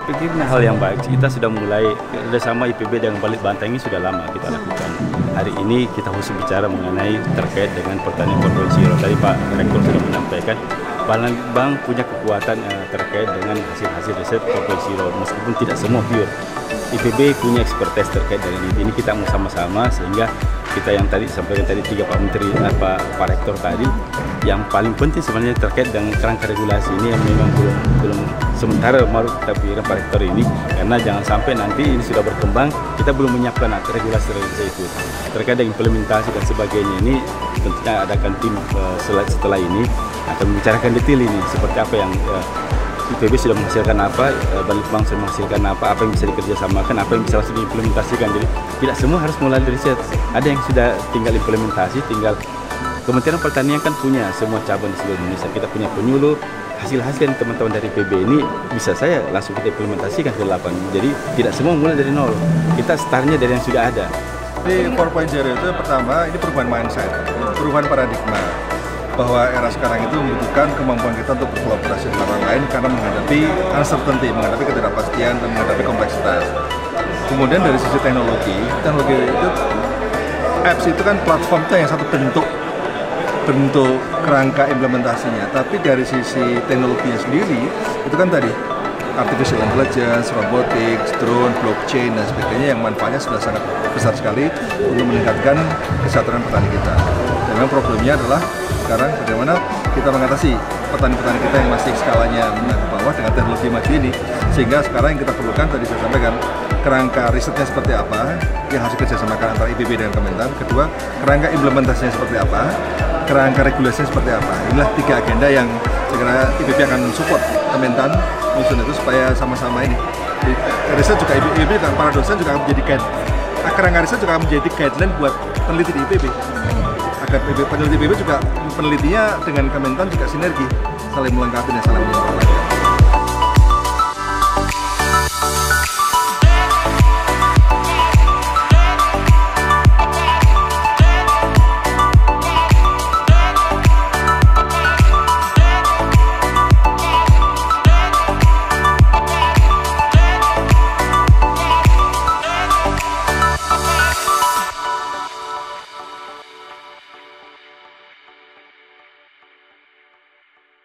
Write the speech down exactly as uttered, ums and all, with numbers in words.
pikir ini hal yang baik. Kita sudah mulai kerjasama I P B dengan Balitbantang ini sudah lama kita lakukan. Hari ini kita khusus bicara mengenai terkait dengan pertanian empat titik nol. Tadi Pak Rektor sudah menyampaikan, Bank punya kekuatan uh, terkait dengan hasil-hasil riset empat titik nol, meskipun tidak semua pure. I P B punya expertise terkait dengan ini. Ini kita mau sama-sama sehingga kita yang tadi sampaikan tadi tiga Pak Menteri, Pak, Pak Rektor tadi, yang paling penting sebenarnya terkait dengan kerangka regulasi ini yang memang belum belum sementara baru kita pikirkan Pak Rektor ini, karena jangan sampai nanti ini sudah berkembang kita belum menyiapkan regulasi-regulasi itu terkait dengan implementasi dan sebagainya. Ini tentunya adakan tim uh, setelah ini akan membicarakan detail ini seperti apa yang uh, I P B sudah menghasilkan apa, Balitbank sudah menghasilkan apa, apa yang bisa dikerjasamakan, apa yang bisa langsung diimplementasikan. Jadi tidak semua harus mulai dari riset. Ada yang sudah tinggal implementasi, tinggal Kementerian Pertanian kan punya semua cabang di seluruh Indonesia. Kita punya penyuluh, hasil-hasil teman-teman dari I P B ini bisa saya langsung kita implementasikan ke lapangan. Jadi tidak semua mulai dari nol. Kita startnya dari yang sudah ada. Di empat titik nol itu pertama ini perubahan mindset, perubahan paradigma. Bahwa era sekarang itu membutuhkan kemampuan kita untuk berkolaborasi dengan orang lain karena menghadapi uncertainty, menghadapi ketidakpastian dan menghadapi kompleksitas. Kemudian dari sisi teknologi, teknologi itu apps itu kan platformnya yang satu bentuk bentuk kerangka implementasinya, tapi dari sisi teknologinya sendiri itu kan tadi artificial intelligence, robotics, drone, blockchain dan sebagainya yang manfaatnya sudah sangat besar sekali untuk meningkatkan kesejahteraan petani kita. Dan memang problemnya adalah sekarang bagaimana kita mengatasi petani-petani kita yang masih skalanya menengah ke bawah dengan teknologi maju ini, sehingga sekarang yang kita perlukan tadi saya sampaikan kerangka risetnya seperti apa yang harus kerjasamakan antara I P B dan Kementan. Kedua, kerangka implementasinya seperti apa, kerangka regulasinya seperti apa. Inilah tiga agenda yang saya kira I P B akan support Kementan menyusun itu supaya sama-sama ini. Riset juga I P B dan para dosen juga akan menjadi guide. Kerangka riset juga akan menjadi guideline buat peneliti di I P B. Agar peneliti I P B juga penelitinya dengan Kementan juga sinergi, saling melengkapi dan saling menyempurnakan.